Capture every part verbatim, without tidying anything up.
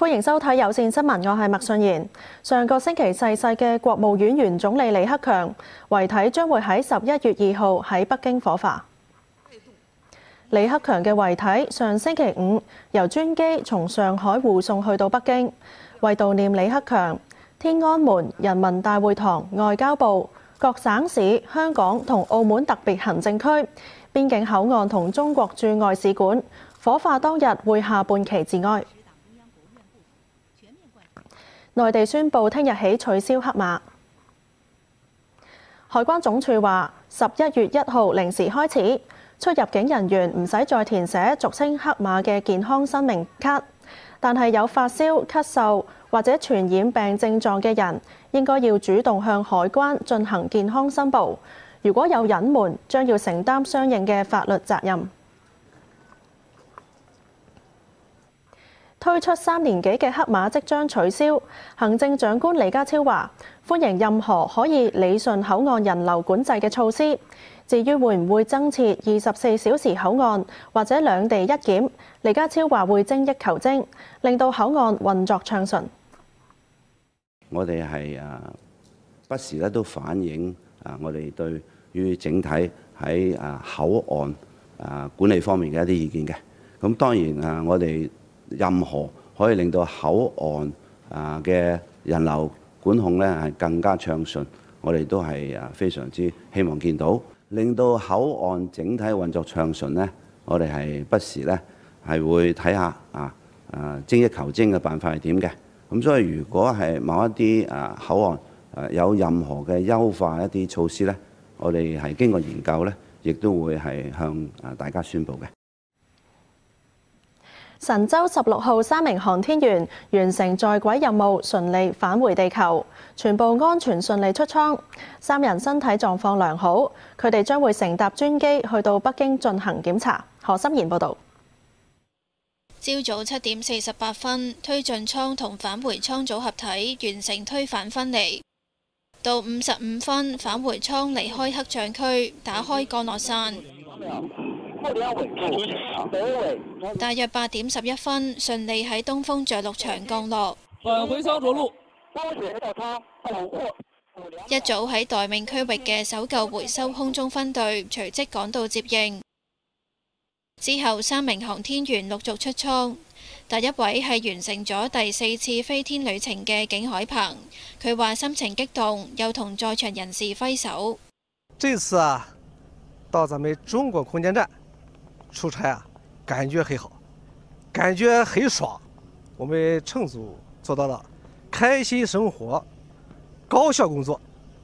歡迎收睇有線新聞，我係麥信賢。上個星期逝世嘅國務院原總理李克強遺體將會喺十一月二號喺北京火化。李克強嘅遺體上星期五由專機從上海護送去到北京，為悼念李克強，天安門、人民大會堂、外交部、各省市、香港同澳門特別行政區、邊境口岸同中國駐外使館火化當日會下半旗致哀。內地宣布聽日起取消黑碼。海關總署話，十一月一號零時開始，出入境人員唔使再填寫俗稱黑碼嘅健康申明卡，但係有發燒、咳嗽或者傳染病症狀嘅人，應該要主動向海關進行健康申報。如果有隱瞞，將要承擔相應嘅法律責任。推出三年幾嘅黑碼即將取消，行政長官李家超話歡迎任何可以理順口岸人流管制嘅措施。至於會唔會增設二十四小時口岸或者兩地一檢，李家超話會精益求精，令到口岸運作暢順。 我哋係啊不時咧都反映啊我哋對於整體喺啊口岸啊管理方面嘅一啲意見嘅。咁當然啊，我哋任何可以令到口岸啊嘅人流管控咧係更加暢順，我哋都係啊非常之希望見到，令到口岸整體運作暢順咧，我哋係不時咧係會睇下啊啊精益求精嘅辦法係點嘅。咁所以如果係某一啲啊口岸誒有任何嘅優化一啲措施咧，我哋係經過研究咧，亦都會係向啊大家宣佈嘅。 神舟十六號三名航天員完成在軌任務，順利返回地球，全部安全順利出艙。三人身體狀況良好，佢哋將會乘搭專機去到北京進行檢查。何心妍報導。 朝早七點四十八分，推進艙同返回艙組合體完成推返分離。到五十五分，返回艙離開黑障區，打開降落傘。大約八點十一分，順利喺東風着陸場降落。 返回艙着陸。 一早喺待命區域嘅搜救回收空中分隊隨即趕到接應。之後，三名航天員陸續出艙。第一位係完成咗第四次飛天旅程嘅景海鵬，佢話心情激動，又同在場人士揮手。 這次啊，到咱們中國空間站出差啊，感覺很好，感覺很爽。我們乘組做到了開心生活，高效工作。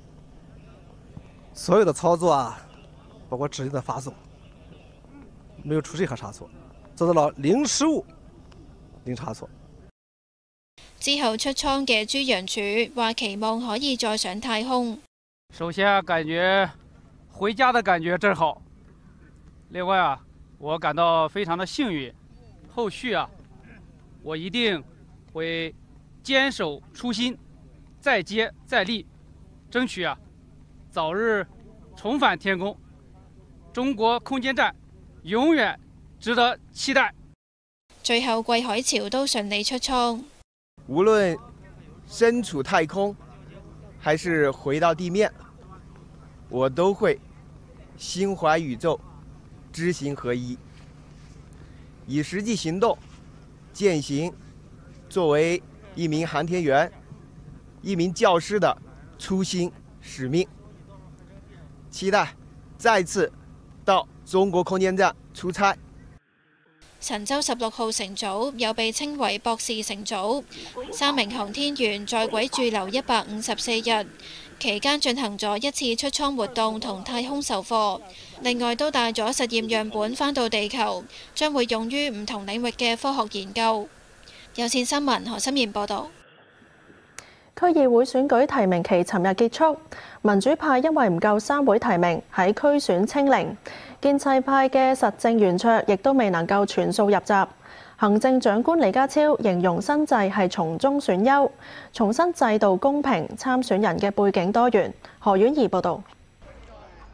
所有的操作啊，包括指令的發送，沒有出任何差錯，做到了零失誤、零差錯。 之後出艙嘅朱楊柱話期望可以再上太空。 首先感覺回家的感覺真好，另外啊，我感到非常的幸運。後續啊，我一定會堅守初心，再接再厲，爭取啊早日重返天宮。中國空間站永遠值得期待。 最後，桂海潮都順利出艙。 無論身處太空，還是回到地面，我都會心懷宇宙，知行合一，以實際行動踐行作為一名航天員、一名教師的初心使命。期待再次到中國空間站出差。 神舟十六號乘組又被稱為博士乘組，三名航天員在軌駐留一百五十四日，期間進行咗一次出艙活動同太空授課，另外都帶咗實驗樣本返到地球，將會用於唔同領域嘅科學研究。有線新聞何心妍報導。 區議會選舉提名期尋日結束，民主派因為唔夠三會提名，喺區選清零。建制派嘅實政圓桌亦都未能夠全數入閘。行政長官李家超形容新制係從中選優，重申制度公平，參選人嘅背景多元。何婉儀報導。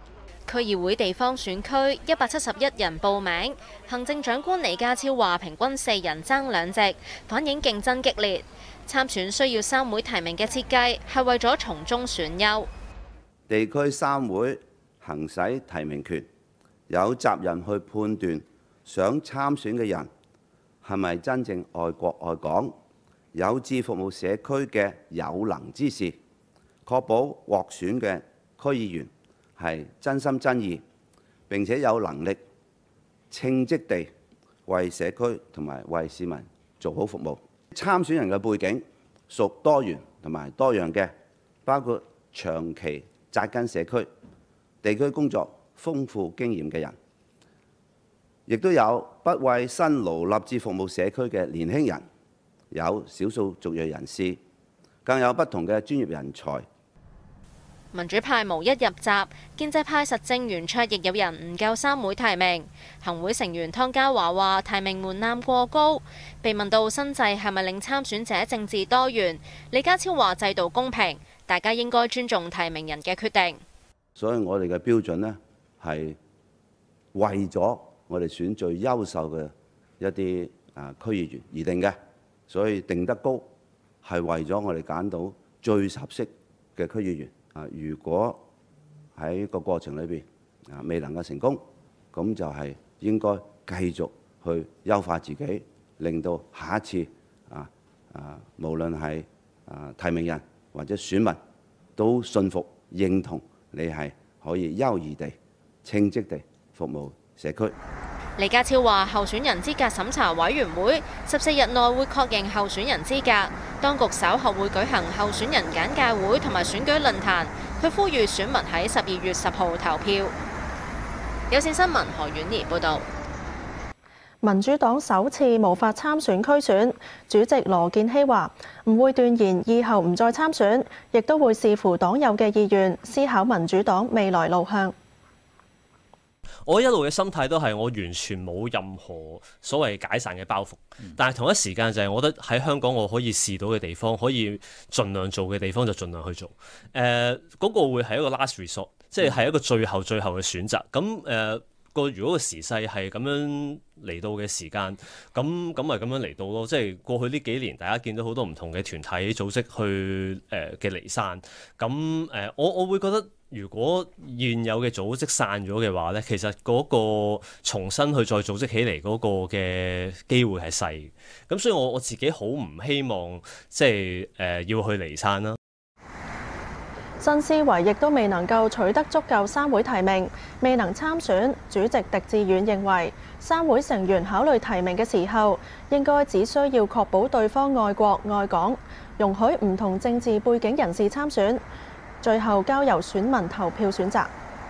區議會地方選區一百七十一人報名，行政長官李家超話平均四人爭兩席，反映競爭激烈。參選需要三會提名嘅設計係為咗從中選優。 地區三會行使提名權，有責任去判斷想參選嘅人係咪真正愛國愛港，有志服務社區嘅有能之士，確保獲選嘅區議員係真心真意，並且有能力稱職地為社區同埋為市民做好服務。參選人嘅背景屬多元同埋多樣嘅，包括長期紮根社區、地區工作豐富經驗嘅人，亦都有不為辛勞立志服務社區嘅年輕人，有少數族裔人士，更有不同嘅專業人才。 民主派無一入閘，建制派實政圓桌亦有人唔夠三會提名。行會成員湯家驊話提名門檻過高。被問到新制係咪令參選者政治多元，李家超話制度公平，大家應該尊重提名人嘅決定。 所以我哋嘅標準呢，係為咗我哋選最優秀嘅一啲啊區議員而定嘅，所以定得高係為咗我哋揀到最合適嘅區議員。啊，如果喺個過程裏邊啊未能夠成功，咁就係應該繼續去優化自己，令到下一次啊啊無論係啊提名人或者選民都信服認同你係可以優異地稱職地服務社區。 李家超話：候選人資格審查委員會十四日內會確認候選人資格，當局稍後會舉行候選人簡介會同埋選舉論壇。佢呼籲選民喺十二月十號投票。有線新聞何婉儀報導。 民主黨首次無法參選區選，主席羅健熙話唔會斷言以後唔再參選，亦都會視乎黨友嘅意願，思考民主黨未來路向。 我一路嘅心態都係我完全冇任何所謂解散嘅包袱，但係同一時間就係我覺得喺香港我可以試到嘅地方，可以盡量做嘅地方就盡量去做。誒、呃，嗰、那個會係一個 last resort，即係係一個最後最後嘅選擇。咁誒。呃個如果個時勢係咁樣嚟到嘅時間，咁咁咪咁樣嚟到咯。即係過去呢幾年，大家見到好多唔同嘅團體組織去誒嘅離散。咁誒、呃，我我會覺得，如果現有嘅組織散咗嘅話咧，其實嗰個重新去再組織起嚟嗰個嘅機會係細。咁所以我我自己好唔希望即係誒、呃、要去離散啦。 新思維亦都未能夠取得足夠三會提名，未能參選。主席狄志遠認為，三會成員考慮提名嘅時候，應該只需要確保對方愛國愛港，容許唔同政治背景人士參選，最後交由選民投票選擇。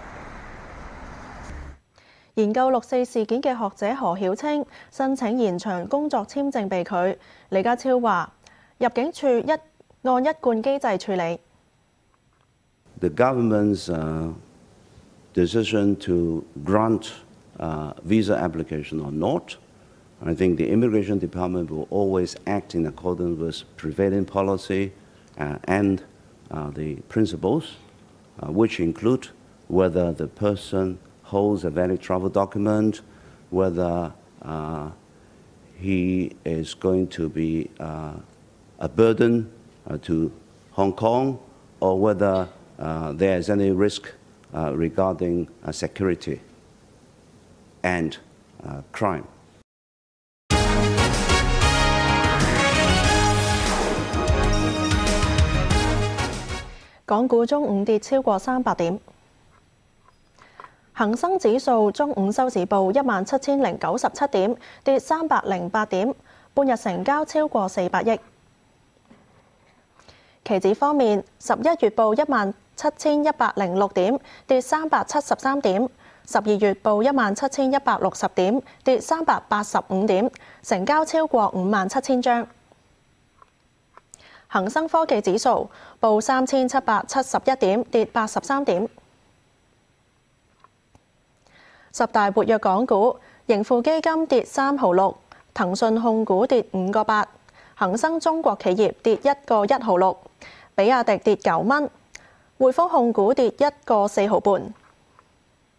研究六四事件嘅學者何曉清申請延長工作簽證被拒，李家超話入境處一按一貫機制處理。 The government's uh, decision to grant uh, visa application or not, I think the Immigration Department will always act in accordance with prevailing policy uh, and uh, the principles, uh, which include whether the person holds a valid travel document, whether uh, he is going to be uh, a burden uh, to Hong Kong, or whether Uh, there is any risk uh, regarding uh, security and uh, crime. 港股中午跌超過三百點，恒生指數中午收市報一萬七千零九十七點，跌三百零八點，半日成交超過四百億。期指方面，十一月報一萬七千一百零六點，跌三百七十三點；十二月報一萬七千一百六十點，跌三百八十五點，成交超過五萬七千張。恒生科技指數報三千七百七十一點，跌八十三點。十大活躍港股，盈富基金跌三毫六，騰訊控股跌五個八，恒生中國企業跌一個一毫六，比亞迪跌九蚊。匯豐控股跌一個四毫半。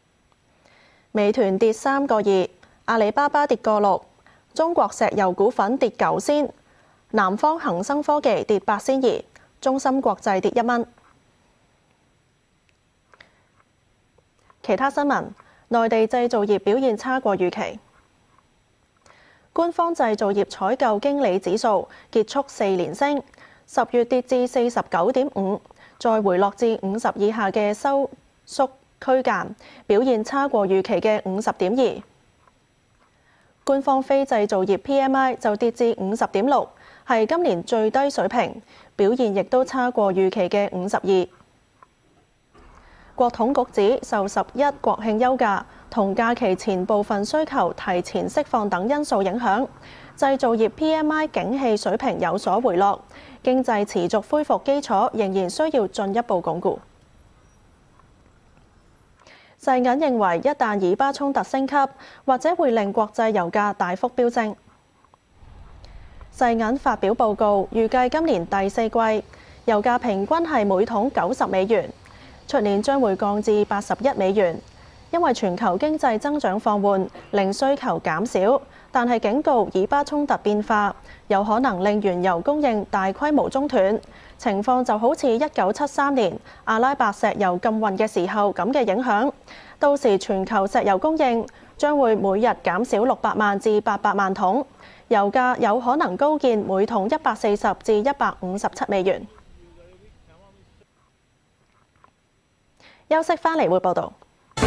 美團跌三個二，阿里巴巴跌個六，中國石油股份跌九仙，南方恒生科技跌八仙二，中芯國際跌一蚊。其他新聞，內地製造業表現差過預期。官方製造業採購經理指數結束四連升，十月跌至四十九點五，再回落至五十以下嘅收縮區間，表現差過預期嘅五十點二。官方非製造業 P M I 就跌至五十點六，係今年最低水平，表現亦都差過預期嘅五十二。國統局指受十一國慶休假同假期前部分需求提前釋放等因素影響，製造業 P M I 景氣水平有所回落，經濟持續恢復基礎仍然需要進一步鞏固。世銀認為，一旦以巴衝突升級，或者會令國際油價大幅飆升。世銀發表報告，預計今年第四季油價平均係每桶九十美元，出年將會降至八十一美元。因為全球經濟增長放緩，令需求減少，但係警告以巴衝突變化有可能令原油供應大規模中斷，情況就好似一九七三年阿拉伯石油禁運嘅時候咁嘅影響。到時全球石油供應將會每日減少六百萬至八百萬桶，油價有可能高見每桶一百四十至一百五十七美元。休息返嚟會報導。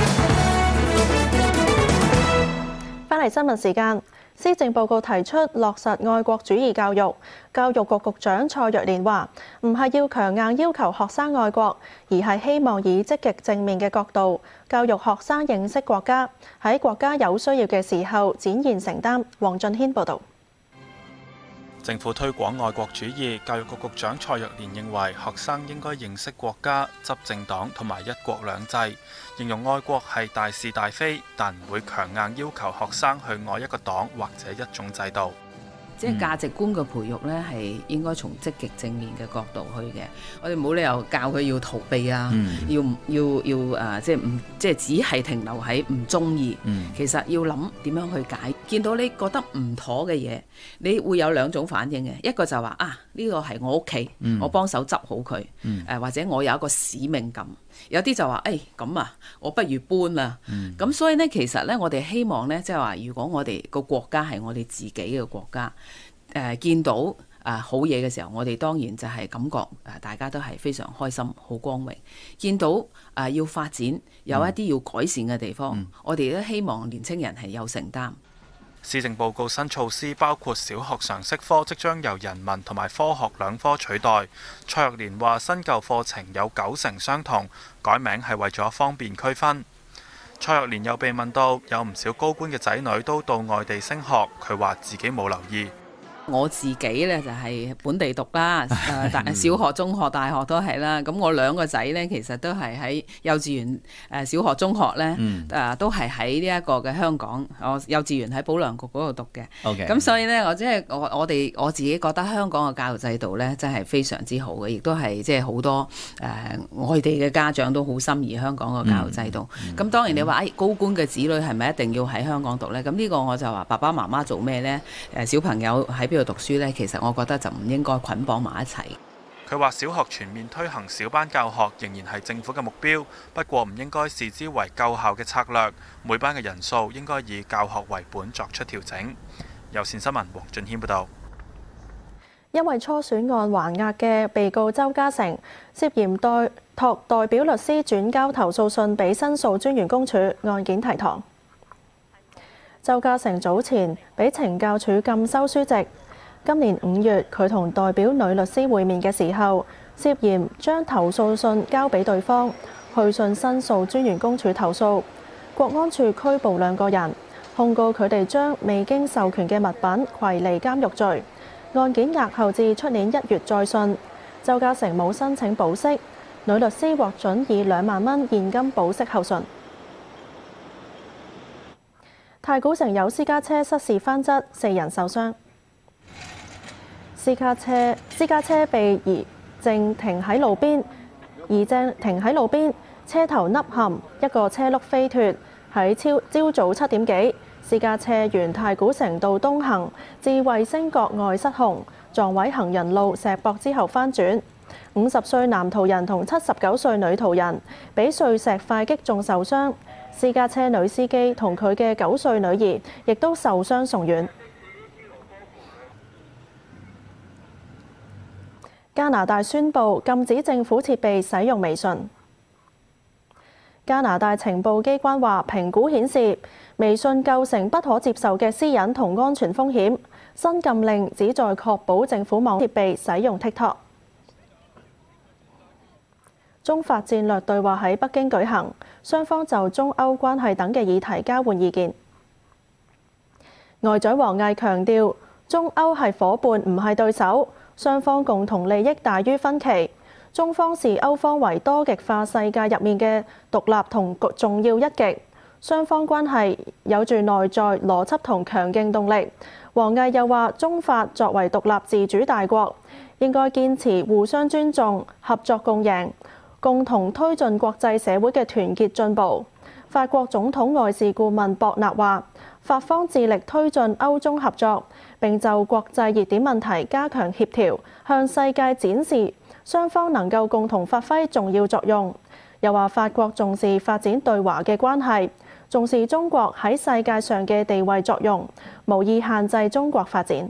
返嚟新聞時間，施政報告提出落實愛國主義教育。教育局局長蔡若蓮話：唔係要強硬要求學生愛國，而係希望以積極正面嘅角度教育學生認識國家，喺國家有需要嘅時候展現承擔。黃俊軒報導。 政府推廣愛國主義，教育局局長蔡若蓮認為學生應該認識國家、執政黨同埋一國兩制，形容愛國係大是大非，但唔會強硬要求學生去愛一個黨或者一種制度。 即係價值觀嘅培育呢，係應該從積極正面嘅角度去嘅。我哋冇理由教佢要逃避啊，嗯、要要要誒、呃，即係唔即係只係停留喺唔中意。嗯、其實要諗點樣去解。見到你覺得唔妥嘅嘢，你會有兩種反應嘅。一個就話啊，呢個係我屋企，嗯、我幫手執好佢。誒、嗯呃、或者我有一個使命感。有啲就話誒咁啊，我不如搬啦。咁、嗯、所以呢，其實呢，我哋希望呢，即係話，如果我哋個國家係我哋自己嘅國家，誒、呃、見到誒、呃、好嘢嘅時候，我哋當然就係感覺誒、呃、大家都係非常開心、好光榮。見到誒、呃、要發展有一啲要改善嘅地方，嗯、我哋都希望年青人係有承擔。 施政報告新措施包括小學常識科即將由人文同埋科學兩科取代。蔡若蓮話：新舊課程有九成相同，改名係為咗方便區分。蔡若蓮又被問到有唔少高官嘅仔女都到外地升學，佢話自己冇留意。 我自己咧就係本地讀啦，誒大小學、中學、大學都係啦。咁我兩個仔咧，其實都係喺幼稚園、誒小學、中學咧，誒、嗯呃、都係喺呢一個嘅香港。我幼稚園喺保良局嗰度讀嘅。咁 Okay. 所以咧，我即係我我哋我自己覺得香港嘅教育制度咧，真係非常之好嘅，亦都係即係好多誒、呃、外地嘅家長都好心儀香港嘅教育制度。咁、嗯嗯、當然你話誒高官嘅子女係咪一定要喺香港讀咧？咁呢個我就話爸爸媽媽做咩咧？誒小朋友喺邊度讀書呢，其實我覺得就唔應該捆綁埋一齊。 佢話小學全面推行小班教學仍然係政府嘅目標，不過唔應該視之為救校嘅策略，每班嘅人數應該以教學為本作出調整。有線新聞黃俊軒報導。 因為初選案還押嘅被告周家成涉嫌代託代表律師轉交投訴信俾申訴專員公署，案件提堂。周家成早前俾懲教署禁收書籍。今年五月，佢同代表女律師會面嘅時候，涉嫌將投訴信交俾對方，去信申訴專員公署投訴。國安處拘捕兩個人，控告佢哋將未經授權嘅物品攜離監獄罪。案件押後至出年一月再訊。周家成冇申請保釋，女律師獲准以兩萬蚊現金保釋候訊。太古城有私家車失事翻側，四人受傷。私家車私家車被移正停喺路邊，移正停喺路邊，車頭凹陷，一個車轆飛脱，喺喺朝朝早七點幾，私家車沿太古城道東行至衛星角外失控，撞毀行人路石壆之後翻轉。五十歲男途人同七十九歲女途人俾碎石塊擊中受傷，私家車女司機同佢嘅九歲女兒亦都受傷送院。加拿大宣布禁止政府設備使用微信。加拿大情報機關話，評估顯示微信構成不可接受嘅私隱同安全風險。新禁令旨在確保政府網設備使用 TikTok。中法戰略對話喺北京舉行，雙方就中歐關係等嘅議題交換意見。外長王毅強調，中歐係夥伴，唔係對手，雙方共同利益大於分歧。中方視歐方為多極化世界入面嘅獨立同重要一極，雙方關係有住內在邏輯同強勁動力。王毅又話，中法作為獨立自主大國，應該堅持互相尊重、合作共贏，共同推進國際社會嘅團結進步。法國總統外事顧問博納話，法方致力推進歐中合作，並就國際熱點問題加強協調，向世界展示雙方能夠共同發揮重要作用。又話法國重視發展對華嘅關係，重視中國喺世界上嘅地位作用，無意限制中國發展。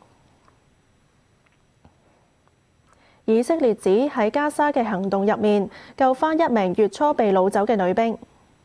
以色列指喺加沙嘅行動入面救返一名月初被擄走嘅女兵。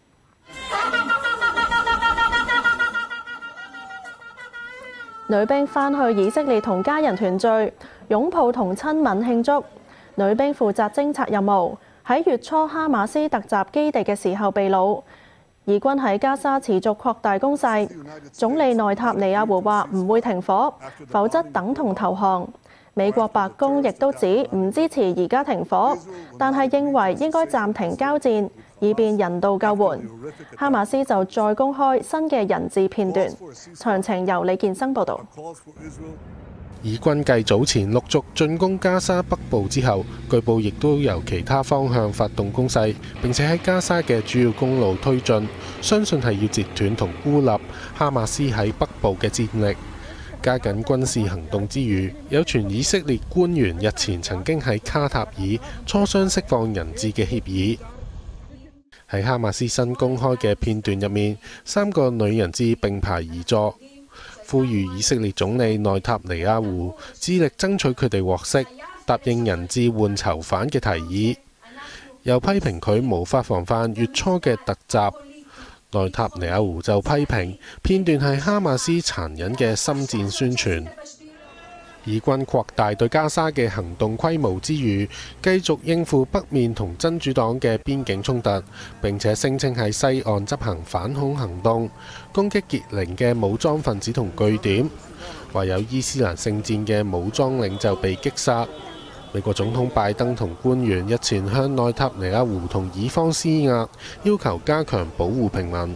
女兵返去以色列同家人團聚，擁抱同親吻慶祝。女兵負責偵察任務，喺月初哈馬斯突襲基地嘅時候被擄。以軍喺加沙持續擴大攻勢，總理內塔尼亞胡話唔會停火，否則等同投降。美國白宮亦都指唔支持而家停火，但係認為應該暫停交戰，以便人道救援。哈馬斯就再公開新嘅人質片段，詳情由李建生報導。 以軍繼早前陸續進攻加沙北部之後，據報亦都由其他方向發動攻勢，並且喺加沙嘅主要公路推進，相信係要截斷同孤立哈馬斯喺北部嘅戰力。加緊軍事行動之餘，有傳以色列官員日前曾經喺卡塔爾磋商釋放人質嘅協議。喺哈馬斯新公開嘅片段入面，三個女人質並排而坐，呼籲以色列總理內塔尼亞胡致力爭取佢哋獲釋，答應人質換囚犯嘅提議，又批評佢無法防範月初嘅突襲。內塔尼亞胡就批評片段係哈馬斯殘忍嘅心戰宣傳。以軍擴大對加沙嘅行動規模之餘，繼續應付北面同真主黨嘅邊境衝突，並且聲稱喺西岸執行反恐行動，攻擊傑寧嘅武裝分子同據點，話有伊斯蘭聖戰嘅武裝領袖被擊殺。美國總統拜登同官員日前向內塔尼亞胡同以方施壓，要求加強保護平民。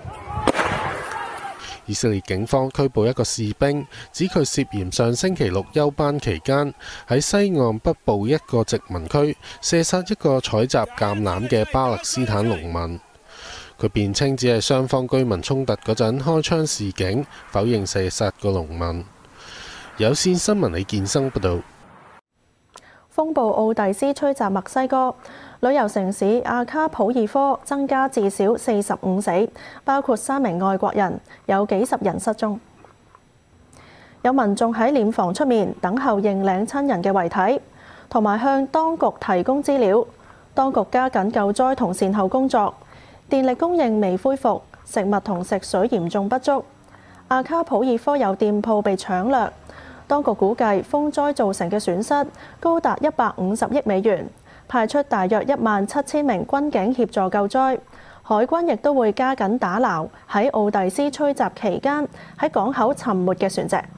以色列警方拘捕一個士兵，指佢涉嫌上星期六休班期間喺西岸北部一個殖民區射殺一個採集橄欖嘅巴勒斯坦農民。佢辯稱只係雙方居民衝突嗰陣開槍示警，否認射殺個農民。有線新聞李建生報導。 風暴奧蒂斯吹襲墨西哥，旅遊城市阿卡普爾科增加至少四十五死，包括三名外國人，有幾十人失蹤。有民眾喺殮房出面等候認領親人嘅遺體，同埋向當局提供資料。當局加緊救災同善後工作，電力供應未恢復，食物同食水嚴重不足。阿卡普爾科有店鋪被搶掠。當局估計風災造成嘅損失高達一百五十億美元，派出大約一萬七千名軍警協助救災。海軍亦都會加緊打撈喺奧蒂斯吹襲期間喺港口沉沒嘅船隻。